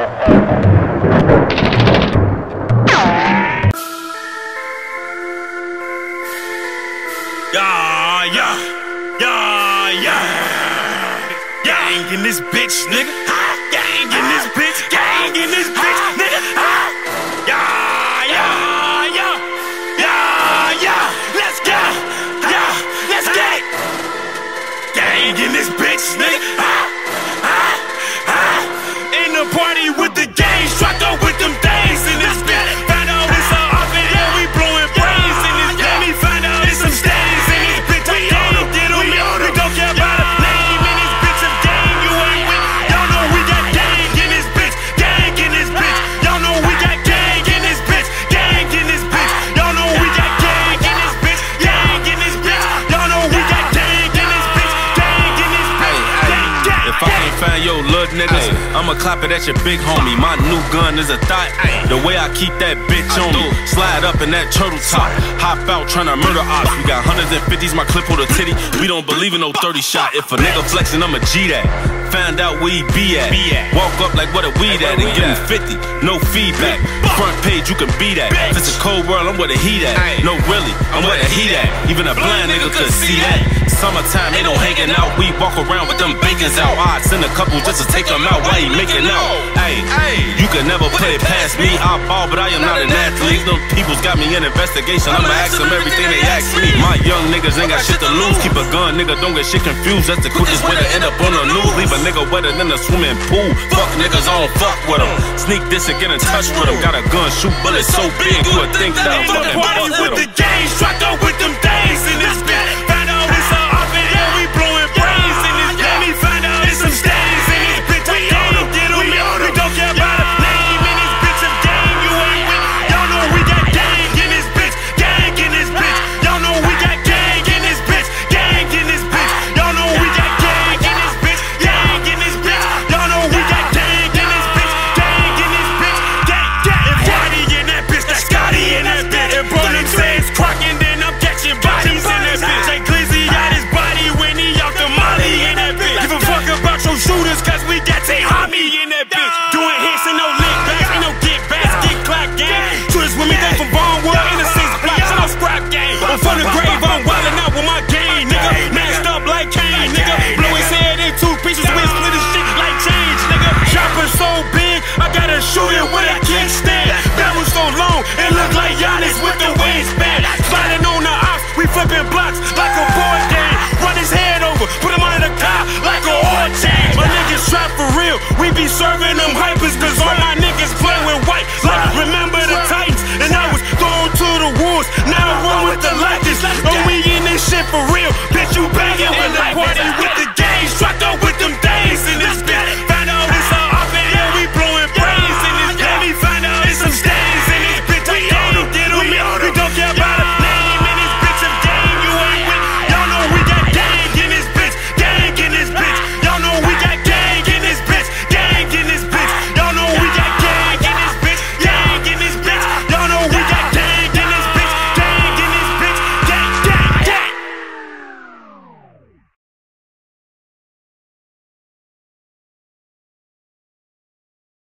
Gang in this bitch, nigga. Gang in this bitch. Gang in this bitch, nigga. Let's go. Let's get it. Gang in this bitch, nigga. In the party with the gang, struck up with them things in this bitch. Find out it's a outfit and we blowing brains in this bitch. Me find out it's some stains in this bitch. We don't get them, we don't care about a name in this bitch of gang you ain't with. Y'all know we got gang in this bitch. Gang in this bitch. Y'all know we got gang in this bitch. Gang in this bitch. Y'all know we got gang in this bitch. Gang in this bitch. Y'all know we got gang in this bitch. Gang in this bitch. If I can't find your little niggas, I'ma clap it at your big homie. My new gun is a thought. The way I keep that bitch on me. Slide up in that turtle top. Hop out tryna murder ops. We got 150s, my clip hold a titty. We don't believe in no 30 shot. If a nigga flexing, I'ma G that. Find out where he be at. Walk up like what a weed at and give him 50. No feedback. Front page, you can be that. If it's a cold world, I'm where the heat at. No, really, I'm where the heat at. Even a blind nigga could see that. Summertime, ain't no hanging out. We walk around with them bacons out. I'd send a couple just to take them out while he making out. You can never play past me. I ball, but I am not an athlete. Them people's got me in investigation. I'ma ask them everything they ask me. My young niggas ain't got shit to lose. Keep a gun, nigga, don't get shit confused. That's the quickest way to end up on the news. Leave a nigga wetter than a swimming pool. Fuck niggas, I don't fuck with them. Sneak this and get in touch with them. Got a gun, shoot bullets so big, you would think that I'm fucking fuck with them. The gang struck up with them things in this bitch. Find out it's a outfit and we blowing brains in this bitch. Me find out it's some stains in this bitch. We don't get them, we don't care about a name in this bitch of gang you ain't with. Y'all know we got gang in this bitch. Gang in this bitch. Y'all know we got gang in this bitch. Gang in this bitch. Y'all know we got gang in this bitch. Gang in this bitch. Y'all know we got gang in this bitch. Gang in this bitch. Gang. If Roddy in that bitch, that's Scotty in that bitch. If Bowling says crockin', then I'm catching bodies in that bitch. Like Glizzy got his body when he out the molly in that bitch. Give a fuck about your shooters, cause we got T-Homie in that bitch. Doing hits and no lick backs, ain't no get backs, get clock gang. Shooters with me, they from Vonworld in the 6 blocks, ain't no scrap gang. I'm from the grave, I'm wildin' out with my gang, nigga. Maxed up like Kane, nigga. Blow his head in 2 pieces, we split his shit like change, nigga. Chopper so big, I gotta shoot it with a kickstand. Barrel so long, it look like Giannis with the wingspan. Sliding on the ops, we flipping blocks like a board game. Run his head over, put him under the car like a oil change. My niggas trap for real, we be serving them hypers, cause all my niggas play with white. Like, remember the time